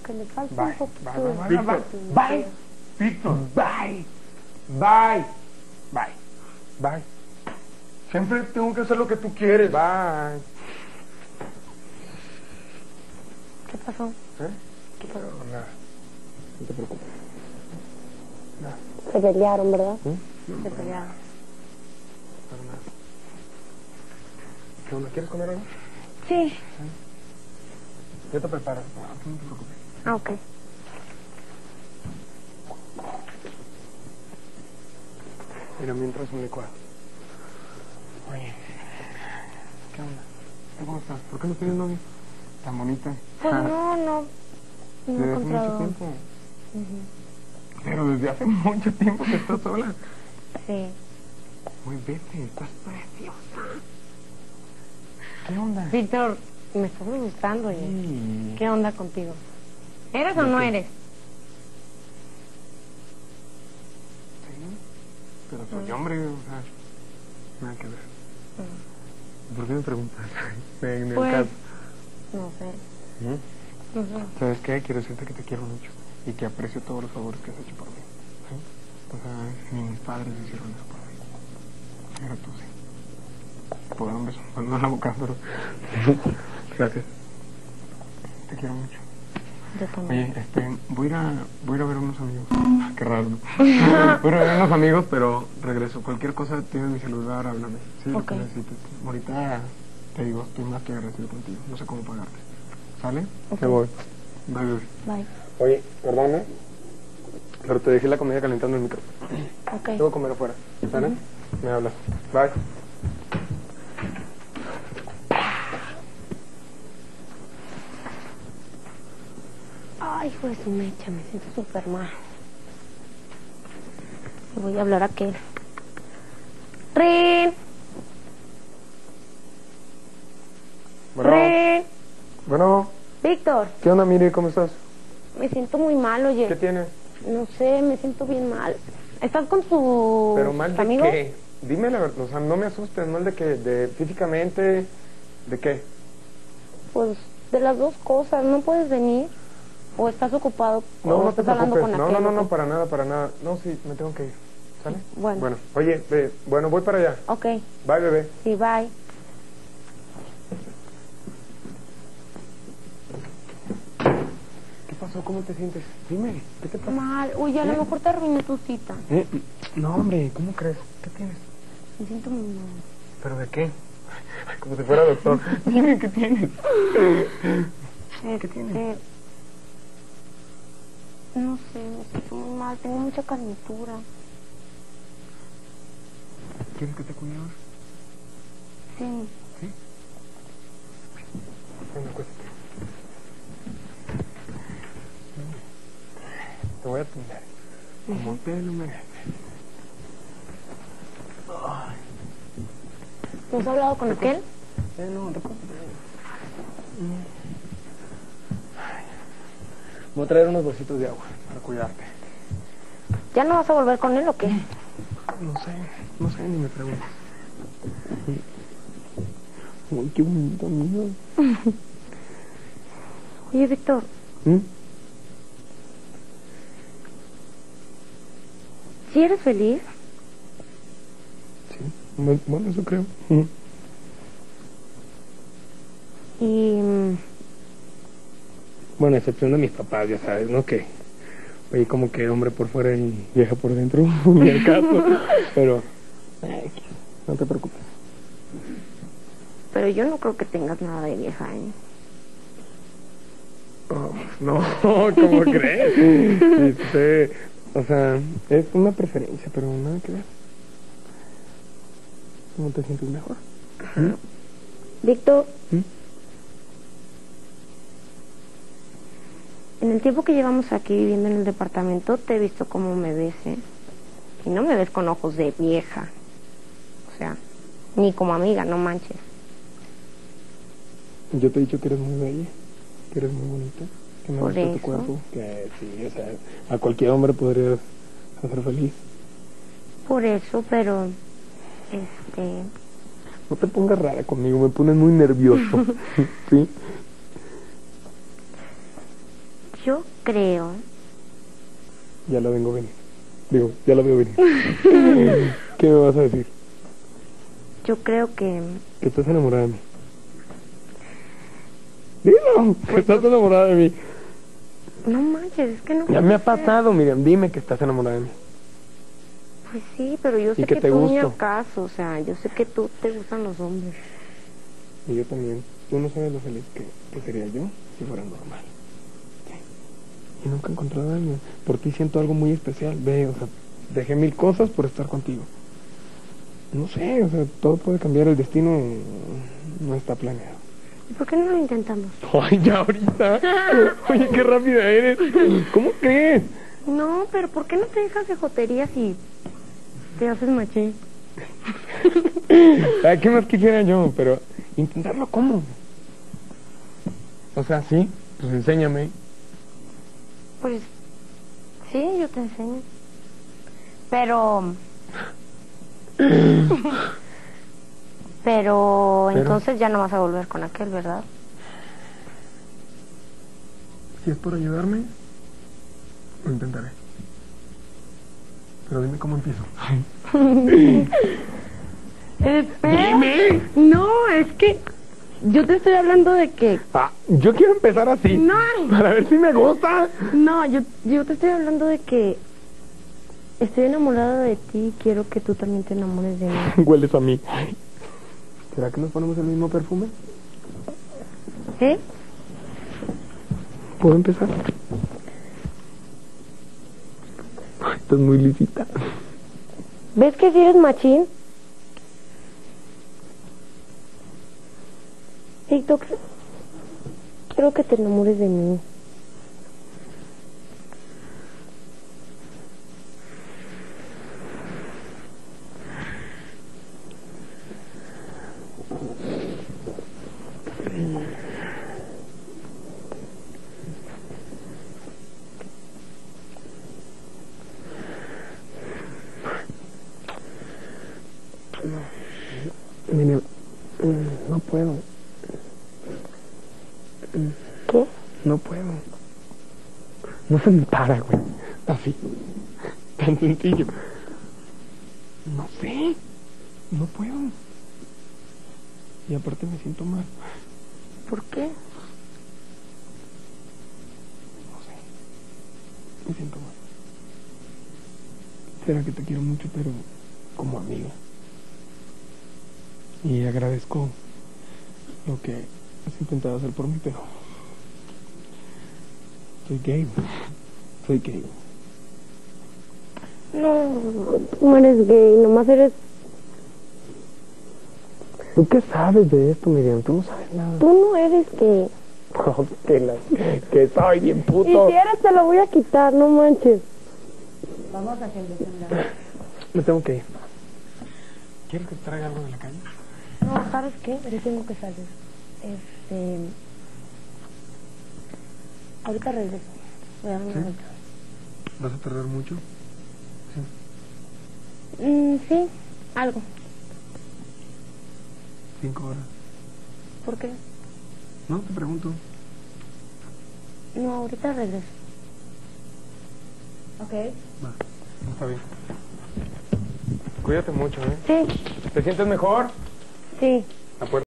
que le falta Bye, un poquito bye, de... bye, bye, bye, Víctor, bye, bye, bye, bye. Siempre tengo que hacer lo que tú quieres. Bye. ¿Qué pasó? ¿Eh? ¿Qué pasó? No, nada. No te preocupes. Nada. Se pelearon, ¿verdad? ¿Mm? Se pelearon. Para nada. ¿Qué onda? ¿Quieres comer algo? Sí. Yo te preparo. No, no te preocupes. Ah, ok. Mira, mientras un licuado. Oye, ¿qué onda? ¿Cómo estás? ¿Por qué no tienes novio? Tan bonita. Pues no he Desde hace encontrado. mucho tiempo. Pero desde hace mucho tiempo que estás sola. Sí. Muy vete, estás preciosa. ¿Qué onda? Víctor, me estás gustando, oye. Sí. ¿Qué onda contigo? ¿Eres o no eres? Sí. Pero soy hombre, o sea, nada que ver. ¿Por qué me preguntas? En el Pues, caso. no sé. ¿Mm? No sé. ¿Sabes qué? Quiero decirte que te quiero mucho y que aprecio todos los favores que has hecho por mí. ¿Sí? O sea, ni mis padres hicieron eso por mí. Pero tú sí. Te puedo dar un beso. Bueno, no en la boca, pero... Gracias. Te quiero mucho. Yo también. Oye, voy a ir a ver a unos amigos. Qué raro, ¿no? Voy a ir a ver a unos amigos, pero regreso. Cualquier cosa, tienes mi celular, háblame. Sí, lo que Ok. necesites. Ahorita, te digo, estoy más que agradecido contigo. No sé cómo pagarte. ¿Sale? Ok. Me voy. Bye, bebé. Bye. Oye, perdona, pero te dejé la comida calentando en el micro. Ok. Debo comer afuera. ¿Sale? Me hablas. Bye. Ay, hijo de su mecha, me siento súper mal. Le voy a hablar a aquel. ¡Rin! Bueno, ¡Rin! bueno, Víctor, ¿qué onda, Miri? ¿Cómo estás? me siento muy mal, oye. ¿Qué tienes? No sé, me siento bien mal. ¿Estás con tu ¿Pero mal de amigo? qué? Dime la verdad, o sea, no me asustes, mal de qué, de físicamente, ¿de qué? Pues de las dos cosas, ¿no puedes venir? ¿O estás ocupado? No, ¿O no te estás hablando preocupes, con no, aquel? no, o no, qué? para nada, para nada. No, sí, me tengo que ir, ¿sale? Bueno. Bueno, oye, bueno, voy para allá. Ok, Bye, bebé. sí, bye. ¿Qué pasó? ¿Cómo te sientes? Dime, ¿qué te pasa? Mal. Oye, a lo mejor te arruiné tu cita. No, hombre, ¿cómo crees? ¿Qué tienes? Me siento muy mal. ¿Pero de qué? Ay, como si fuera doctor. Dime, ¿qué tienes? ¿Qué tienes? No sé, me siento muy mal. Tengo mucha calentura. ¿Quieres que te cuide ahora? Sí. ¿Sí? Venga, acuéstate. Te voy a atender. Como te lo mereces. Ay. ¿No has hablado con aquel? No, te preocupes. Voy a traer unos vasitos de agua para cuidarte. ¿Ya no vas a volver con él o qué? No sé, ni me preguntes. Uy, qué bonito, amigo. Oye, Víctor, ¿sí eres feliz? Sí, bueno, eso creo. Y... Bueno, a excepción de mis papás, ya sabes, ¿no? Que, oye, como que hombre por fuera y vieja por dentro, ni el caso. Pero, no te preocupes. Pero yo no creo que tengas nada de vieja, ¿eh? Oh, no, ¿cómo crees? O sea, es una preferencia, pero nada que ver. ¿Cómo te sientes mejor? Víctor, ¿Mm? en el tiempo que llevamos aquí viviendo en el departamento, te he visto cómo me ves, ¿eh? Y no me ves con ojos de vieja. O sea, ni como amiga, no manches. Yo te he dicho que eres muy bella, que eres muy bonita, que me Por gusta tu eso. cuerpo, que sí, o sea, a cualquier hombre podrías hacer feliz. Por eso, pero... No te pongas rara conmigo, me pones muy nervioso. ¿Sí? Yo creo... Ya la vengo venir. Digo, ya la veo venir. ¿Qué me vas a decir? Yo creo que... Que estás enamorada de mí. Dilo, que estás enamorada de mí. No manches, es que no... Ya me ha puede ser. pasado, Miriam, dime que estás enamorada de mí. Pues sí, pero yo sé que que te tú ni gusto. acaso, o sea, yo sé que tú te gustan los hombres. Y yo también. Tú no sabes lo feliz que sería yo si fuera normal. Sí. Y nunca he encontrado a alguien. Por ti siento algo muy especial. Ve, o sea, dejé 1000 cosas por estar contigo. No sé, o sea, todo puede cambiar. El destino no está planeado. ¿Y por qué no lo intentamos? Ay, ya ahorita. Oye, qué rápida eres. ¿Cómo crees? No, pero ¿por qué no te dejas de joterías y te haces machín? Ay, ¿qué más quisiera yo? Pero intentarlo, ¿cómo? O sea, sí, pues enséñame. Pues sí, yo te enseño. Pero entonces ya no vas a volver con aquel, ¿verdad? Si es por ayudarme, lo intentaré. Pero dime cómo empiezo. Espera. ¡Dime! No, es que yo te estoy hablando de que... Ah, yo quiero empezar así. No. Para ver si me gusta. No, yo te estoy hablando de que estoy enamorada de ti y quiero que tú también te enamores de mí. Hueles a mí. ¿Será que nos ponemos el mismo perfume? ¿Eh? ¿Puedo empezar? Ay, estás muy lisita. ¿Ves que si eres machín? TikTok, quiero que te enamores de mí. Mire, no puedo. ¿Qué? No puedo. No se me para, güey. Así. Tan sencillo. No sé. No puedo. Y aparte me siento mal. ¿Por qué? No sé. Me siento mal. Será que te quiero mucho, pero como amiga. Y agradezco lo que has intentado hacer por mí, pero soy gay. Soy gay. No, tú no eres gay, nomás eres... ¿Tú qué sabes de esto, Miriam? Tú no sabes nada. Tú no eres gay. No, que soy bien Y puto. si eres te lo voy a quitar, no manches. Vamos a hacer desandar. Me tengo que ir. ¿Quieres que te traiga algo de la calle? No, ¿sabes qué? Yo tengo que salir. Ahorita regreso. Voy a dar una ¿Sí? vuelta. ¿Vas a tardar mucho? Sí, algo. 5 horas. ¿Por qué? No, te pregunto. No, ahorita regreso. ¿Ok? Va, está bien. Cuídate mucho, ¿eh? Sí, ¿Te sientes mejor? sí. La puerta.